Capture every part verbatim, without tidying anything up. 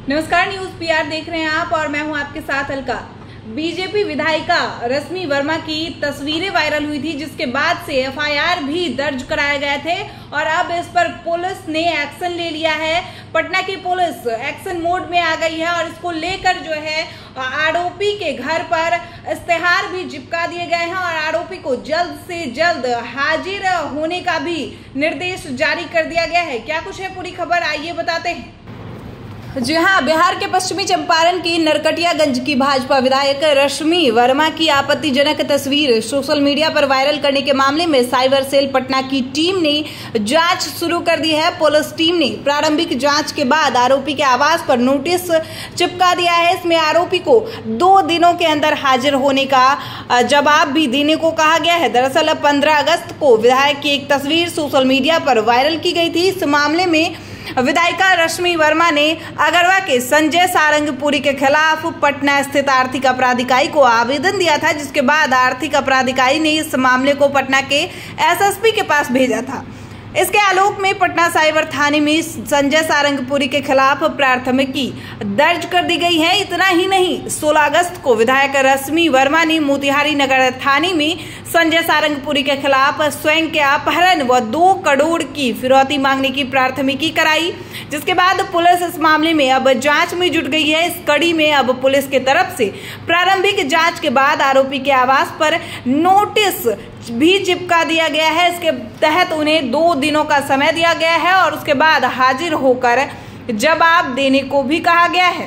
नमस्कार, news PR देख रहे हैं आप और मैं हूं आपके साथ अलका। बीजेपी विधायिका रश्मि वर्मा की तस्वीरें वायरल हुई थी, जिसके बाद से एफआईआर भी दर्ज कराए गए थे और अब इस पर पुलिस ने एक्शन ले लिया है। पटना की पुलिस एक्शन मोड में आ गई है और इसको लेकर जो है आरोपी के घर पर इश्तेहार भी चिपका दिए गए हैं और आरोपी को जल्द से जल्द हाजिर होने का भी निर्देश जारी कर दिया गया है। क्या कुछ है पूरी खबर, आइए बताते हैं। जी हाँ, बिहार के पश्चिमी चंपारण की नरकटियागंज की भाजपा विधायक रश्मि वर्मा की आपत्तिजनक तस्वीर सोशल मीडिया पर वायरल करने के मामले में साइबर सेल पटना की टीम ने जांच शुरू कर दी है। पुलिस टीम ने प्रारंभिक जांच के बाद आरोपी के आवास पर नोटिस चिपका दिया है। इसमें आरोपी को दो दिनों के अंदर हाजिर होने का जवाब भी देने को कहा गया है। दरअसल पंद्रह अगस्त को विधायक की एक तस्वीर सोशल मीडिया पर वायरल की गई थी। इस मामले में विधायिका रश्मि वर्मा ने अगरवा के संजय सारंगपुरी के खिलाफ पटना स्थित आर्थिक अपराध इकाई को आवेदन दिया था, जिसके बाद आर्थिक अपराध इकाई ने इस मामले को पटना के एसएसपी के पास भेजा था। इसके आलोक में पटना साइबर थाने में संजय सारंगपुरी के खिलाफ प्राथमिकी दर्ज कर दी गई है। इतना ही नहीं, सोलह अगस्त को विधायक रश्मि वर्मा ने मोतिहारी नगर थाने में संजय सारंगपुरी के खिलाफ स्वयं के अपहरण व दो करोड़ की फिरौती मांगने की प्राथमिकी कराई, जिसके बाद पुलिस इस मामले में अब जांच में जुट गई है। इस कड़ी में अब पुलिस के तरफ से प्रारंभिक जांच के बाद आरोपी के आवास पर नोटिस भी चिपका दिया गया है। इसके तहत उन्हें दो दिनों का समय दिया गया है और उसके बाद हाजिर होकर जवाब देने को भी कहा गया है।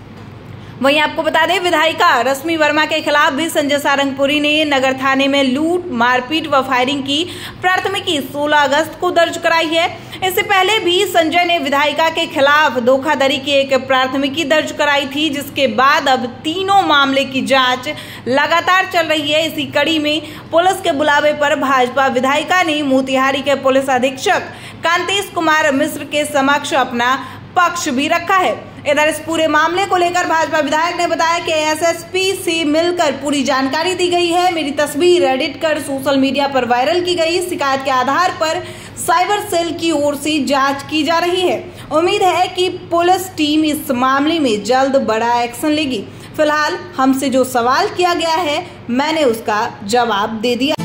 वहीं आपको बता दें, विधायिका रश्मि वर्मा के खिलाफ भी संजय सारंगपुरी ने नगर थाने में लूट, मारपीट व फायरिंग की प्राथमिकी सोलह अगस्त को दर्ज कराई है। इससे पहले भी संजय ने विधायिका के खिलाफ धोखाधड़ी की एक प्राथमिकी दर्ज कराई थी, जिसके बाद अब तीनों मामले की जांच लगातार चल रही है। इसी कड़ी में पुलिस के बुलावे पर भाजपा विधायिका ने मोतिहारी के पुलिस अधीक्षक कांतेश कुमार मिश्र के समक्ष अपना पक्ष भी रखा है। इधर इस पूरे मामले को लेकर भाजपा विधायक ने बताया कि एसएसपी से मिलकर पूरी जानकारी दी गई है। मेरी तस्वीर एडिट कर सोशल मीडिया पर वायरल की गई। शिकायत के आधार पर साइबर सेल की ओर से जांच की जा रही है। उम्मीद है कि पुलिस टीम इस मामले में जल्द बड़ा एक्शन लेगी। फिलहाल हमसे जो सवाल किया गया है, मैंने उसका जवाब दे दिया।